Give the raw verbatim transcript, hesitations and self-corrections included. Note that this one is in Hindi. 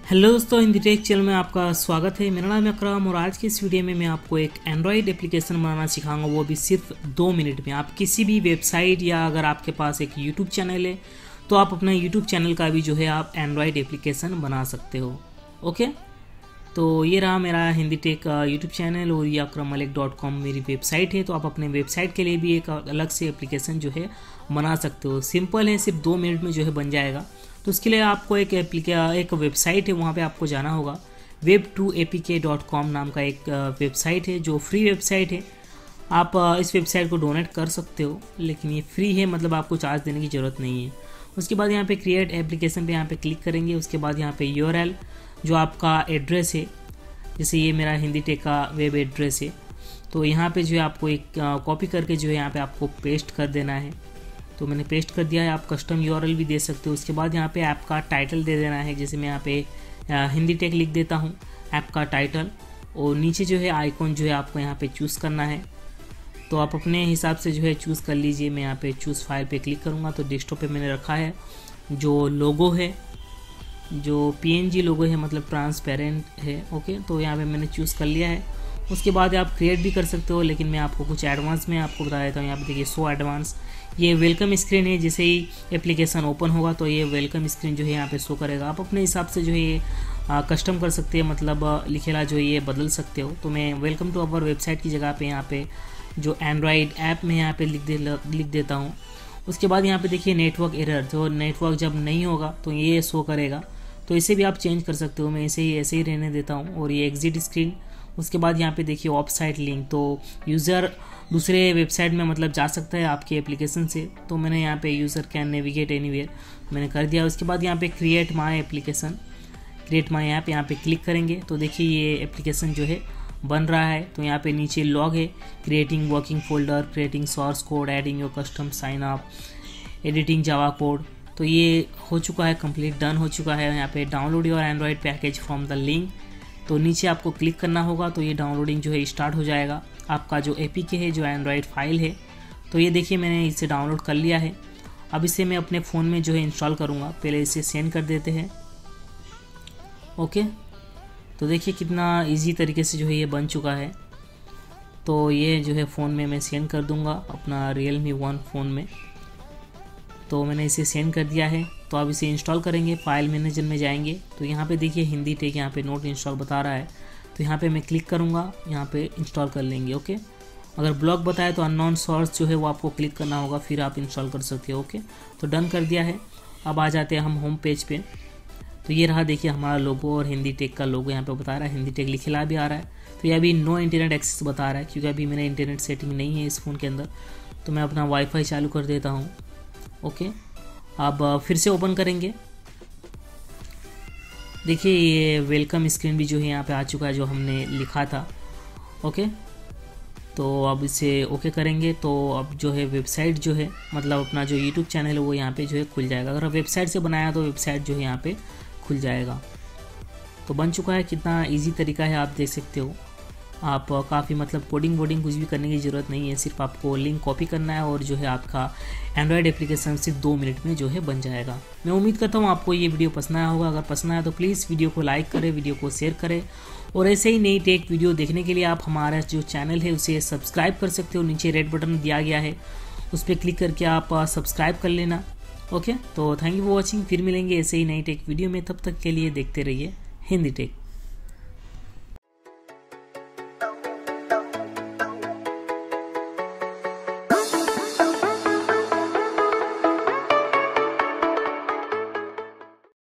हेलो दोस्तों, हिंदी टेक चैनल में आपका स्वागत है। मेरा नाम है अकरम और आज के इस वीडियो में मैं आपको एक एंड्रॉयड एप्लीकेशन बनाना सिखाऊंगा, वो भी सिर्फ दो मिनट में। आप किसी भी वेबसाइट या अगर आपके पास एक यूट्यूब चैनल है तो आप अपना यूट्यूब चैनल का भी जो है आप एंड्रॉयड एप्लीकेशन बना सकते हो। ओके, तो ये रहा मेरा हिंदी टेक यूट्यूब चैनल और ये अकरम मलिक डॉट कॉम मेरी वेबसाइट है। तो आप अपने वेबसाइट के लिए भी एक अलग से एप्लीकेशन जो है बना सकते हो। सिंपल है, सिर्फ दो मिनट में जो है बन जाएगा। तो उसके लिए आपको एक एप्लीके एक वेबसाइट है, वहाँ पे आपको जाना होगा। Web two A P K dot com नाम का एक वेबसाइट है जो फ्री वेबसाइट है। आप इस वेबसाइट को डोनेट कर सकते हो, लेकिन ये फ्री है, मतलब आपको चार्ज देने की ज़रूरत नहीं है। उसके बाद यहाँ पे क्रिएट एप्लीकेशन पे यहाँ पे क्लिक करेंगे। उसके बाद यहाँ पे यू आर एल जो आपका एड्रेस है, जैसे ये मेरा हिंदी टेक का वेब एड्रेस है, तो यहाँ पे जो है आपको एक कॉपी करके जो है यहाँ पे आपको पेस्ट कर देना है। तो मैंने पेस्ट कर दिया है। आप कस्टम यू आर एल भी दे सकते हो। उसके बाद यहाँ पे ऐप का टाइटल दे देना है, जैसे मैं यहाँ पे हिंदी टेक लिख देता हूँ, ऐप का टाइटल। और नीचे जो है आइकॉन जो है आपको यहाँ पे चूज़ करना है, तो आप अपने हिसाब से जो है चूज़ कर लीजिए। मैं यहाँ पे चूज़ फाइल पे क्लिक करूँगा तो डेस्कटॉप पे मैंने रखा है। जो लोगो है, जो पी एन जी लोगो है, मतलब ट्रांसपेरेंट है। ओके, तो यहाँ पे मैंने चूज़ कर लिया है। उसके बाद आप क्रिएट भी कर सकते हो, लेकिन मैं आपको कुछ एडवांस में आपको बता देता हूँ। यहाँ पे देखिए सो एडवांस, ये वेलकम स्क्रीन है। जैसे ही एप्लीकेशन ओपन होगा तो ये वेलकम स्क्रीन जो है यहाँ पे शो करेगा। आप अपने हिसाब से जो है ये कस्टम कर सकते हैं, मतलब लिखेला जो है ये बदल सकते हो। तो मैं वेलकम टू अवर वेबसाइट की जगह पे यहाँ पे जो एंड्रॉयड ऐप में यहाँ पे लिख दे लिख देता हूँ। उसके बाद यहाँ पे देखिए नेटवर्क एरर, जो नेटवर्क जब नहीं होगा तो ये शो करेगा। तो इसे भी आप चेंज कर सकते हो। मैं इसे ही ऐसे ही रहने देता हूँ। और ये एग्जिट स्क्रीन। उसके बाद यहाँ पे देखिए ऑफ साइट लिंक, तो यूज़र दूसरे वेबसाइट में मतलब जा सकता है आपके एप्लीकेशन से। तो मैंने यहाँ पे यूज़र कैन नेविगेट एनीवेयर मैंने कर दिया। उसके बाद यहाँ पे create my application, create my app यहाँ पे क्लिक करेंगे तो देखिए ये एप्लीकेशन जो है बन रहा है। तो यहाँ पे नीचे लॉग है, creating working folder, creating source code, adding your custom sign up, editing Java code. तो ये हो चुका है, कंप्लीट डन हो चुका है। यहाँ पे download your android package from the link, तो नीचे आपको क्लिक करना होगा। तो ये डाउनलोडिंग जो है स्टार्ट हो जाएगा। आपका जो ए पी के है, जो एंड्रॉयड फाइल है, तो ये देखिए मैंने इसे डाउनलोड कर लिया है। अब इसे मैं अपने फ़ोन में जो है इंस्टॉल करूँगा। पहले इसे सेंड कर देते हैं। ओके, तो देखिए कितना इजी तरीके से जो है ये बन चुका है। तो ये जो है फ़ोन में मैं सेंड कर दूँगा अपना रियल मी वन फ़ोन में। तो मैंने इसे सेंड कर दिया है। तो अब इसे इंस्टॉल करेंगे। फाइल मैनेजर में जाएंगे तो यहाँ पे देखिए हिंदी टेक यहाँ पे नोट इंस्टॉल बता रहा है, तो यहाँ पे मैं क्लिक करूँगा, यहाँ पे इंस्टॉल कर लेंगे। ओके, अगर ब्लॉक बताए तो अननोन सोर्स जो है वो आपको क्लिक करना होगा, फिर आप इंस्टॉल कर सकते हो। ओके, तो डन कर दिया है। अब आ जाते हैं हम होम पेज पे। तो ये रहा, देखिए हमारा लोगो और हिंदी टेक का लोगो यहाँ पे बता रहा है। हिंदी टेक लिखला भी आ रहा है। तो ये अभी नो इंटरनेट एक्सेस बता रहा है, क्योंकि अभी मेरा इंटरनेट सेटिंग नहीं है इस फ़ोन के अंदर। तो मैं अपना वाईफाई चालू कर देता हूँ। ओके, अब फिर से ओपन करेंगे। देखिए ये वेलकम स्क्रीन भी जो है यहाँ पे आ चुका है, जो हमने लिखा था। ओके, तो अब इसे ओके करेंगे। तो अब जो है वेबसाइट जो है, मतलब अपना जो यूट्यूब चैनल है वो यहाँ पे जो है खुल जाएगा। अगर वेबसाइट से बनाया तो वेबसाइट जो है यहाँ पे खुल जाएगा। तो बन चुका है। कितना इजी तरीका है, आप देख सकते हो। आप काफ़ी मतलब कोडिंग वोडिंग कुछ भी करने की ज़रूरत नहीं है, सिर्फ आपको लिंक कॉपी करना है और जो है आपका एंड्रॉयड एप्लीकेशन सिर्फ दो मिनट में जो है बन जाएगा। मैं उम्मीद करता हूँ आपको ये वीडियो पसंद आया होगा। अगर पसंद आया तो प्लीज़ वीडियो को लाइक करें, वीडियो को शेयर करें। और ऐसे ही नई टेक वीडियो देखने के लिए आप हमारा जो चैनल है उसे सब्सक्राइब कर सकते हो। नीचे रेड बटन दिया गया है, उस पर क्लिक करके आप सब्सक्राइब कर लेना। ओके, तो थैंक यू फॉर वॉचिंग। फिर मिलेंगे ऐसे ही नई टेक वीडियो में। तब तक के लिए देखते रहिए हिंदी टेक।